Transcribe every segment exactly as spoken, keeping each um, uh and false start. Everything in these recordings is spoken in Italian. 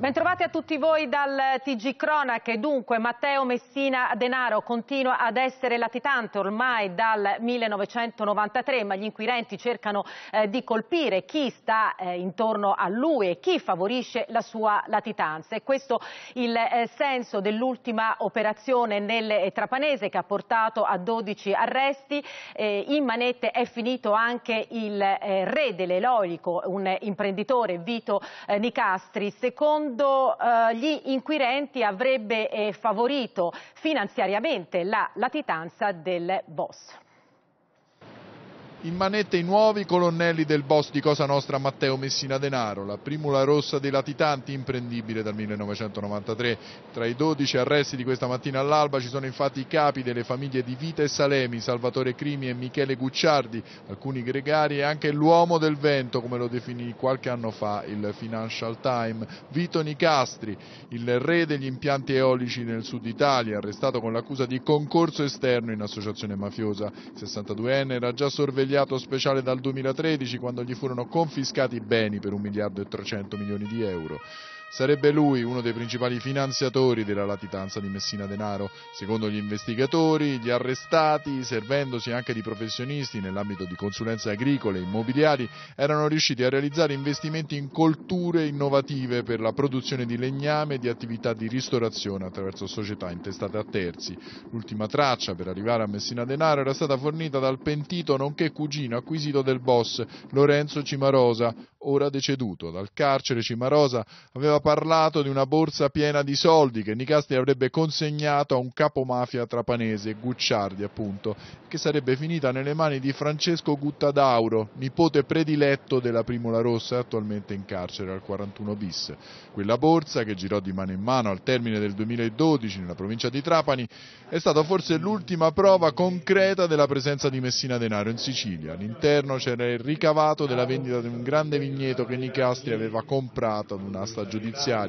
Bentrovati a tutti voi dal T G Cronache. Dunque, Matteo Messina Denaro continua ad essere latitante ormai dal millenovecentonovantatré, ma gli inquirenti cercano eh, di colpire chi sta eh, intorno a lui e chi favorisce la sua latitanza. E questo il eh, senso dell'ultima operazione nel eh, Trapanese, che ha portato a dodici arresti. Eh, in manette è finito anche il eh, re dell'eolico, un imprenditore, Vito eh, Nicastri. Secondo Uh, gli inquirenti avrebbe eh, favorito finanziariamente la latitanza del boss. In manette i nuovi colonnelli del boss di Cosa Nostra Matteo Messina Denaro, la primula rossa dei latitanti imprendibile dal millenovecentonovantatré. Tra i dodici arresti di questa mattina all'alba ci sono infatti i capi delle famiglie di Vita e Salemi, Salvatore Crimi e Michele Gucciardi, alcuni gregari e anche l'uomo del vento, come lo definì qualche anno fa il Financial Times, Vito Nicastri, il re degli impianti eolici nel sud Italia, arrestato con l'accusa di concorso esterno in associazione mafiosa. sessantaduenne era già sorvegliato speciale dal duemilatredici, quando gli furono confiscati beni per un miliardo e trecento milioni di euro. Sarebbe lui uno dei principali finanziatori della latitanza di Messina Denaro. Secondo gli investigatori, gli arrestati, servendosi anche di professionisti nell'ambito di consulenze agricole e immobiliari, erano riusciti a realizzare investimenti in colture innovative per la produzione di legname e di attività di ristorazione attraverso società intestate a terzi. L'ultima traccia per arrivare a Messina Denaro era stata fornita dal pentito nonché cugino acquisito del boss, Lorenzo Cimarosa, ora deceduto. Dal carcere Cimarosa aveva parlato di una borsa piena di soldi che Nicastri avrebbe consegnato a un capomafia trapanese, Gucciardi appunto, che sarebbe finita nelle mani di Francesco Guttadauro, nipote prediletto della Primula Rossa, attualmente in carcere al quarantuno bis. Quella borsa, che girò di mano in mano al termine del duemiladodici nella provincia di Trapani, è stata forse l'ultima prova concreta della presenza di Messina Denaro in Sicilia. All'interno c'era il ricavato della vendita di un grande vigneto che Nicastri aveva comprato ad un'asta giudiziaria.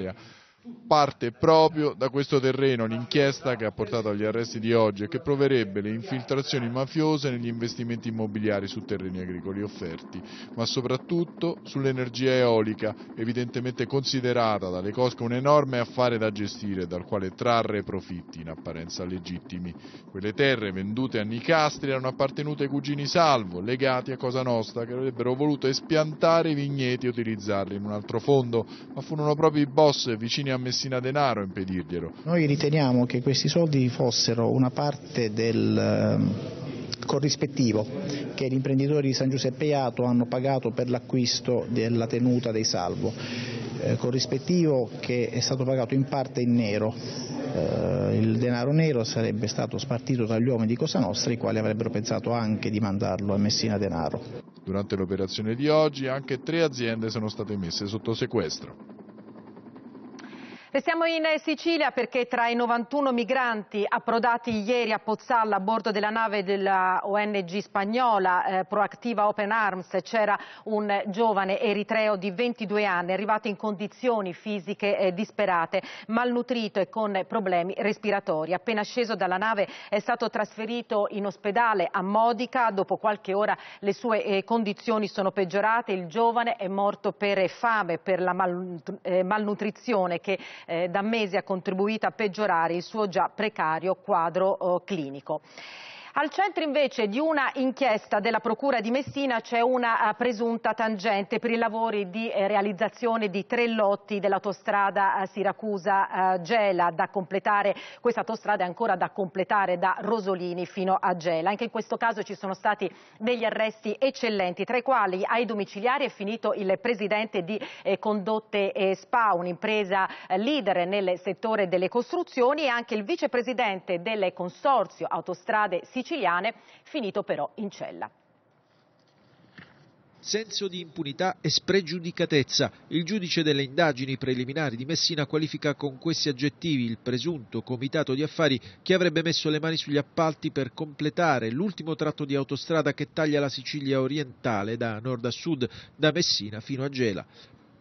Parte proprio da questo terreno l'inchiesta che ha portato agli arresti di oggi e che proverebbe le infiltrazioni mafiose negli investimenti immobiliari su terreni agricoli offerti, ma soprattutto sull'energia eolica, evidentemente considerata dalle cosche un enorme affare da gestire dal quale trarre profitti in apparenza legittimi. Quelle terre vendute a Nicastri erano appartenute ai cugini Salvo, legati a Cosa Nostra, che avrebbero voluto espiantare i vigneti e utilizzarli in un altro fondo, ma furono proprio i boss vicini a Messina Denaro a impedirglielo. Noi riteniamo che questi soldi fossero una parte del corrispettivo che gli imprenditori di San Giuseppe Jato hanno pagato per l'acquisto della tenuta dei Salvo, eh, corrispettivo che è stato pagato in parte in nero. Eh, il denaro nero sarebbe stato spartito tra gli uomini di Cosa Nostra, i quali avrebbero pensato anche di mandarlo a Messina Denaro. Durante l'operazione di oggi anche tre aziende sono state messe sotto sequestro. Restiamo in Sicilia perché tra i novantuno migranti approdati ieri a Pozzalla a bordo della nave della O N G spagnola eh, Proactiva Open Arms c'era un giovane eritreo di ventidue anni arrivato in condizioni fisiche eh, disperate, malnutrito e con problemi respiratori. Appena sceso dalla nave è stato trasferito in ospedale a Modica. Dopo qualche ora le sue eh, condizioni sono peggiorate. Il giovane è morto per fame, per la malnutri- eh, malnutrizione che Eh, da mesi ha contribuito a peggiorare il suo già precario quadro eh, clinico. Al centro invece di una inchiesta della Procura di Messina c'è una uh, presunta tangente per i lavori di eh, realizzazione di tre lotti dell'autostrada uh, Siracusa-Gela da completare. Questa autostrada è ancora da completare da Rosolini fino a Gela. Anche in questo caso ci sono stati degli arresti eccellenti, tra i quali ai domiciliari è finito il presidente di eh, Condotte eh, S P A, un'impresa eh, leader nel settore delle costruzioni, e anche il vicepresidente del consorzio Autostrade Siciliane, finito però in cella. Senso di impunità e spregiudicatezza. Il giudice delle indagini preliminari di Messina qualifica con questi aggettivi il presunto comitato di affari che avrebbe messo le mani sugli appalti per completare l'ultimo tratto di autostrada che taglia la Sicilia orientale da nord a sud, da Messina fino a Gela.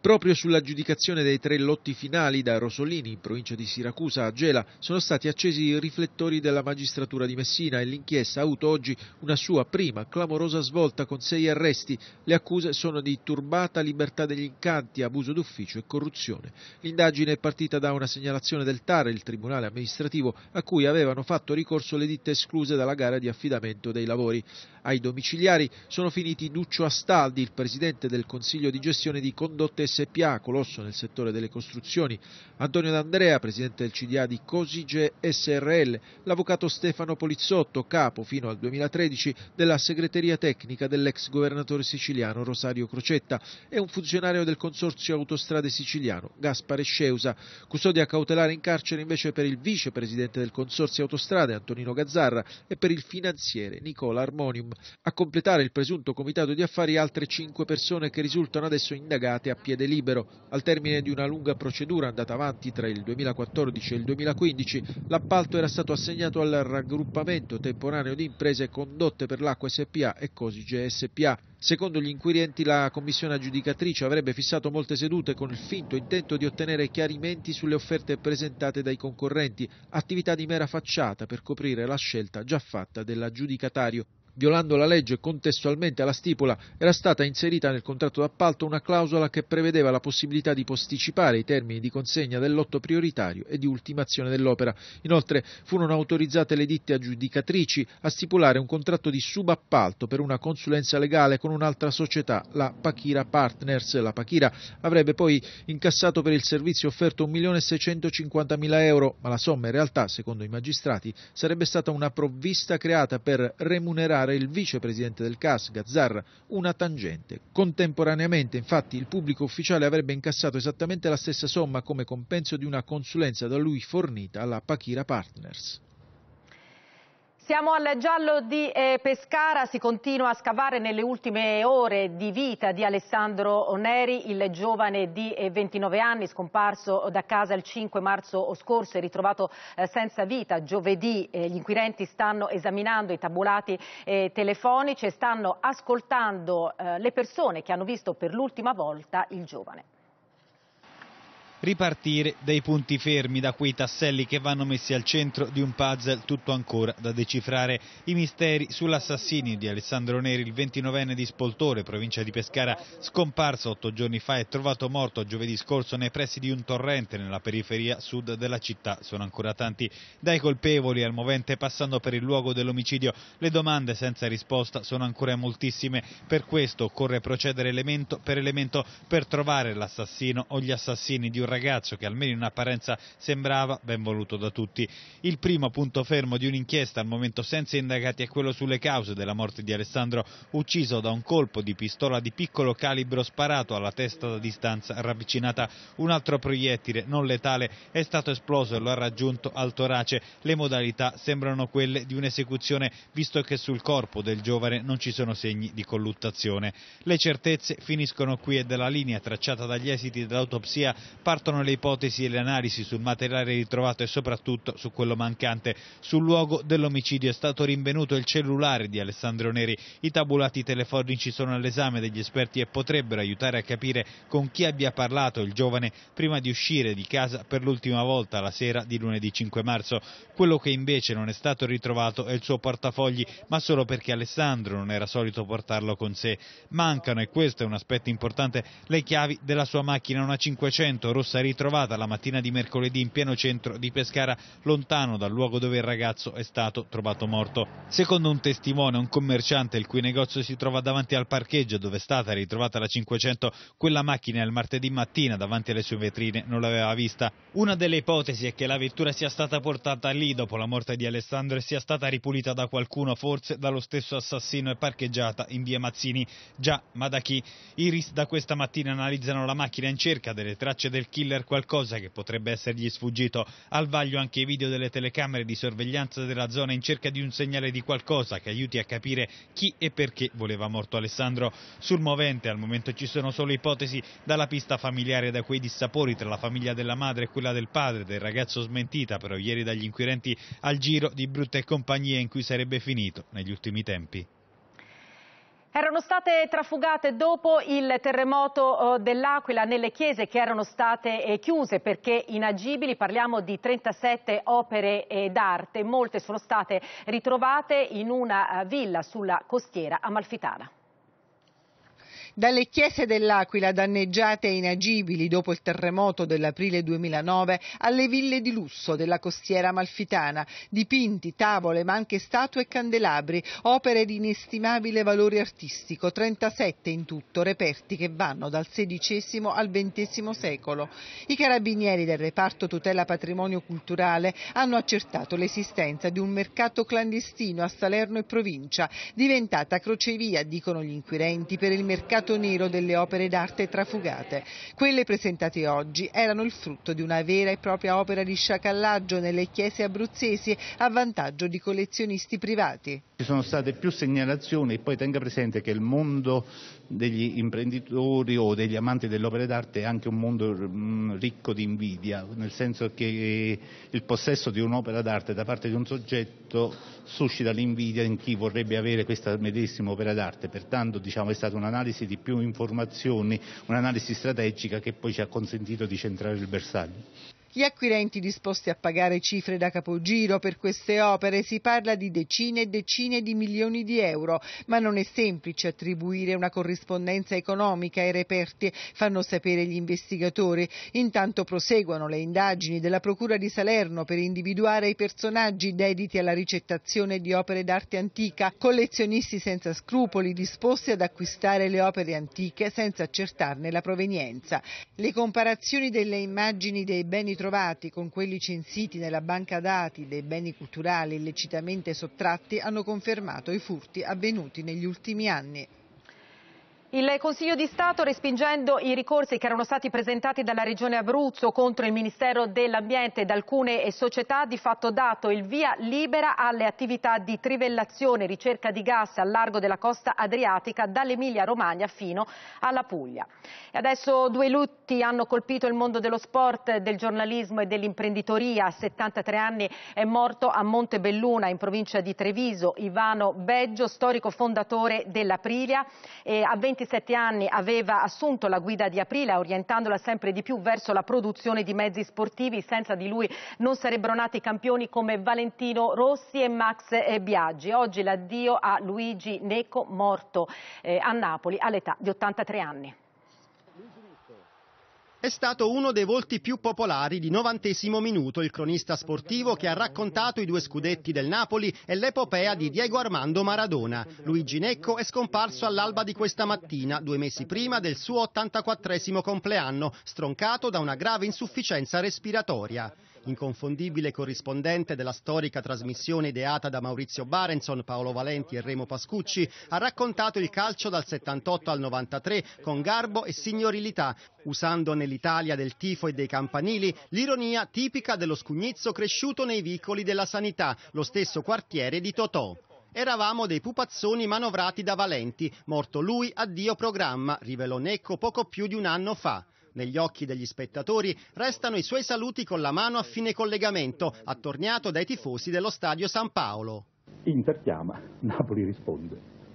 Proprio sull'aggiudicazione dei tre lotti finali da Rosolini, in provincia di Siracusa, a Gela, sono stati accesi i riflettori della magistratura di Messina e l'inchiesta ha avuto oggi una sua prima clamorosa svolta con sei arresti. Le accuse sono di turbata libertà degli incanti, abuso d'ufficio e corruzione. L'indagine è partita da una segnalazione del T A R, il Tribunale Amministrativo, a cui avevano fatto ricorso le ditte escluse dalla gara di affidamento dei lavori. Ai domiciliari sono finiti Duccio Astaldi, il presidente del Consiglio di gestione di Condotte S P A, colosso nel settore delle costruzioni, Antonio D'Andrea, presidente del C D A di Cosige S R L, l'avvocato Stefano Polizzotto, capo fino al duemilatredici della segreteria tecnica dell'ex governatore siciliano Rosario Crocetta, e un funzionario del Consorzio Autostrade Siciliano, Gaspare Sceusa. Custodia cautelare in carcere invece per il vicepresidente del Consorzio Autostrade, Antonino Gazzarra, e per il finanziere Nicola Armonium. A completare il presunto comitato di affari altre cinque persone che risultano adesso indagate a piede libero. Al termine di una lunga procedura andata avanti tra il duemilaquattordici e il duemilaquindici, l'appalto era stato assegnato al raggruppamento temporaneo di imprese Condotte per l'Acqua S P A e Cosige S P A. Secondo gli inquirenti, la commissione aggiudicatrice avrebbe fissato molte sedute con il finto intento di ottenere chiarimenti sulle offerte presentate dai concorrenti, attività di mera facciata per coprire la scelta già fatta dell'aggiudicatario. Violando la legge, contestualmente alla stipula era stata inserita nel contratto d'appalto una clausola che prevedeva la possibilità di posticipare i termini di consegna del lotto prioritario e di ultimazione dell'opera. Inoltre furono autorizzate le ditte aggiudicatrici a stipulare un contratto di subappalto per una consulenza legale con un'altra società, la Pachira Partners. La Pachira avrebbe poi incassato per il servizio offerto un milione seicentocinquantamila euro, ma la somma in realtà, secondo i magistrati, sarebbe stata una provvista creata per remunerare il vicepresidente del C A S, Gazzarra, una tangente. Contemporaneamente, infatti, il pubblico ufficiale avrebbe incassato esattamente la stessa somma come compenso di una consulenza da lui fornita alla Pachira Partners. Siamo al giallo di eh, Pescara, si continua a scavare nelle ultime ore di vita di Alessandro Neri, il giovane di eh, ventinove anni scomparso da casa il cinque marzo scorso e ritrovato eh, senza vita giovedì. Eh, gli inquirenti stanno esaminando i tabulati eh, telefonici e stanno ascoltando eh, le persone che hanno visto per l'ultima volta il giovane. Ripartire dai punti fermi, da quei tasselli che vanno messi al centro di un puzzle tutto ancora da decifrare. I misteri sull'assassinio di Alessandro Neri, il ventinovenne di Spoltore, provincia di Pescara, scomparso otto giorni fa e trovato morto giovedì scorso nei pressi di un torrente nella periferia sud della città. Sono ancora tanti, dai colpevoli al movente passando per il luogo dell'omicidio. Le domande senza risposta sono ancora moltissime, per questo occorre procedere elemento per elemento per trovare l'assassino o gli assassini di un ragazzo che almeno in apparenza sembrava ben voluto da tutti. Il primo punto fermo di un'inchiesta al momento senza indagati è quello sulle cause della morte di Alessandro, ucciso da un colpo di pistola di piccolo calibro sparato alla testa da distanza ravvicinata. Un altro proiettile non letale è stato esploso e lo ha raggiunto al torace. Le modalità sembrano quelle di un'esecuzione, visto che sul corpo del giovane non ci sono segni di colluttazione. Le certezze finiscono qui e dalla linea tracciata dagli esiti dell'autopsia partono le ipotesi e le analisi sul materiale ritrovato e soprattutto su quello mancante. Sul luogo dell'omicidio è stato rinvenuto il cellulare di Alessandro Neri. I tabulati telefonici sono all'esame degli esperti e potrebbero aiutare a capire con chi abbia parlato il giovane prima di uscire di casa per l'ultima volta la sera di lunedì cinque marzo. Quello che invece non è stato ritrovato è il suo portafogli, ma solo perché Alessandro non era solito portarlo con sé. Mancano, e questo è un aspetto importante, le chiavi della sua macchina, una cinquecento rossa ritrovata la mattina di mercoledì in pieno centro di Pescara, lontano dal luogo dove il ragazzo è stato trovato morto. Secondo un testimone, un commerciante il cui negozio si trova davanti al parcheggio dove è stata ritrovata la cinquecento, quella macchina il martedì mattina davanti alle sue vetrine non l'aveva vista. Una delle ipotesi è che la vettura sia stata portata lì dopo la morte di Alessandro e sia stata ripulita da qualcuno, forse dallo stesso assassino, e parcheggiata in via Mazzini. Già, ma da chi? I R I S da questa mattina analizzano la macchina in cerca delle tracce del killer, qualcosa che potrebbe essergli sfuggito. Al vaglio anche i video delle telecamere di sorveglianza della zona in cerca di un segnale di qualcosa che aiuti a capire chi e perché voleva morto Alessandro. Sul movente al momento ci sono solo ipotesi, dalla pista familiare, da quei dissapori tra la famiglia della madre e quella del padre del ragazzo, smentita però ieri dagli inquirenti, al giro di brutte compagnie in cui sarebbe finito negli ultimi tempi. Erano state trafugate dopo il terremoto dell'Aquila nelle chiese che erano state chiuse perché inagibili. Parliamo di trentasette opere d'arte, molte sono state ritrovate in una villa sulla costiera amalfitana. Dalle chiese dell'Aquila danneggiate e inagibili dopo il terremoto dell'aprile duemilanove alle ville di lusso della costiera amalfitana, dipinti, tavole ma anche statue e candelabri, opere di inestimabile valore artistico, trentasette in tutto, reperti che vanno dal sedicesimo al ventesimo secolo. I carabinieri del reparto tutela patrimonio culturale hanno accertato l'esistenza di un mercato clandestino a Salerno e provincia, diventata crocevia, dicono gli inquirenti, per il mercato nero delle opere d'arte trafugate. Quelle presentate oggi erano il frutto di una vera e propria opera di sciacallaggio nelle chiese abruzzesi a vantaggio di collezionisti privati. Ci sono state più segnalazioni e poi tenga presente che il mondo degli imprenditori o degli amanti delle opere d'arte è anche un mondo mh, ricco di invidia, nel senso che il possesso di un'opera d'arte da parte di un soggetto suscita l'invidia in chi vorrebbe avere questa medesima opera d'arte, pertanto diciamo, è stata un'analisi di più informazioni, un'analisi strategica che poi ci ha consentito di centrare il bersaglio. Gli acquirenti disposti a pagare cifre da capogiro per queste opere, si parla di decine e decine di milioni di euro, ma non è semplice attribuire una corrispondenza economica ai reperti, fanno sapere gli investigatori. Intanto proseguono le indagini della Procura di Salerno per individuare i personaggi dediti alla ricettazione di opere d'arte antica, collezionisti senza scrupoli disposti ad acquistare le opere antiche senza accertarne la provenienza. Le comparazioni delle immagini dei beni trovati con quelli censiti nella banca dati dei beni culturali illecitamente sottratti hanno confermato i furti avvenuti negli ultimi anni. Il Consiglio di Stato, respingendo i ricorsi che erano stati presentati dalla Regione Abruzzo contro il Ministero dell'Ambiente ed alcune società, di fatto ha dato il via libera alle attività di trivellazione e ricerca di gas al largo della costa adriatica dall'Emilia Romagna fino alla Puglia. E adesso due lutti hanno colpito il mondo dello sport, del giornalismo e dell'imprenditoria. A settantatré anni è morto a Montebelluna, in provincia di Treviso, Ivano Beggio, storico fondatore dell'Aprilia. E a ventisette anni aveva assunto la guida di Aprilia, orientandola sempre di più verso la produzione di mezzi sportivi. Senza di lui non sarebbero nati campioni come Valentino Rossi e Max Biaggi. Oggi l'addio a Luigi Necco, morto eh, a Napoli all'età di ottantatré anni. È stato uno dei volti più popolari di novantesimo minuto, il cronista sportivo che ha raccontato i due scudetti del Napoli e l'epopea di Diego Armando Maradona. Luigi Necco è scomparso all'alba di questa mattina, due mesi prima del suo ottantaquattresimo compleanno, stroncato da una grave insufficienza respiratoria. Inconfondibile corrispondente della storica trasmissione ideata da Maurizio Barenson, Paolo Valenti e Remo Pascucci, ha raccontato il calcio dal settantotto al novantatré con garbo e signorilità, usando nell'Italia del tifo e dei campanili l'ironia tipica dello scugnizzo cresciuto nei vicoli della sanità, lo stesso quartiere di Totò. Eravamo dei pupazzoni manovrati da Valenti, morto lui, addio programma, rivelò Necco poco più di un anno fa. Negli occhi degli spettatori restano i suoi saluti con la mano a fine collegamento, attorniato dai tifosi dello stadio San Paolo. Inter chiama, Napoli risponde.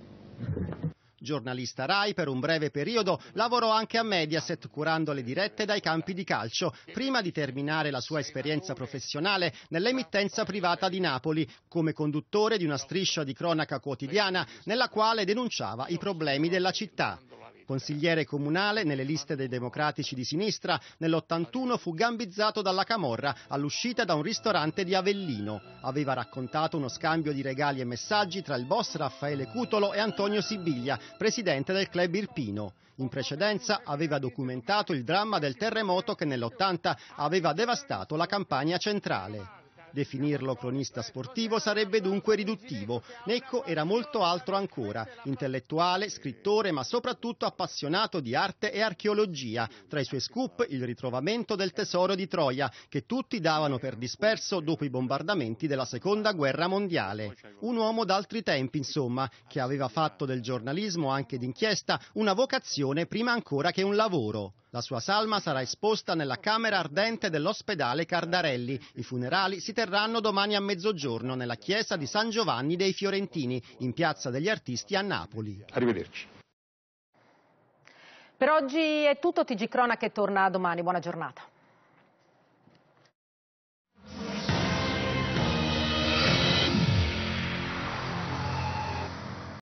Giornalista Rai, per un breve periodo lavorò anche a Mediaset curando le dirette dai campi di calcio, prima di terminare la sua esperienza professionale nell'emittenza privata di Napoli, come conduttore di una striscia di cronaca quotidiana nella quale denunciava i problemi della città. Consigliere comunale nelle liste dei democratici di sinistra, nell'ottantuno fu gambizzato dalla camorra all'uscita da un ristorante di Avellino. Aveva raccontato uno scambio di regali e messaggi tra il boss Raffaele Cutolo e Antonio Sibiglia, presidente del club irpino. In precedenza aveva documentato il dramma del terremoto che nell'ottanta aveva devastato la Campania centrale. Definirlo cronista sportivo sarebbe dunque riduttivo. Necco era molto altro ancora, intellettuale, scrittore, ma soprattutto appassionato di arte e archeologia. Tra i suoi scoop il ritrovamento del tesoro di Troia, che tutti davano per disperso dopo i bombardamenti della Seconda Guerra Mondiale. Un uomo d'altri tempi, insomma, che aveva fatto del giornalismo anche d'inchiesta una vocazione prima ancora che un lavoro. La sua salma sarà esposta nella camera ardente dell'ospedale Cardarelli. I funerali si terranno domani a mezzogiorno nella chiesa di San Giovanni dei Fiorentini, in Piazza degli Artisti a Napoli. Arrivederci. Per oggi è tutto, T G Cronache torna domani, buona giornata.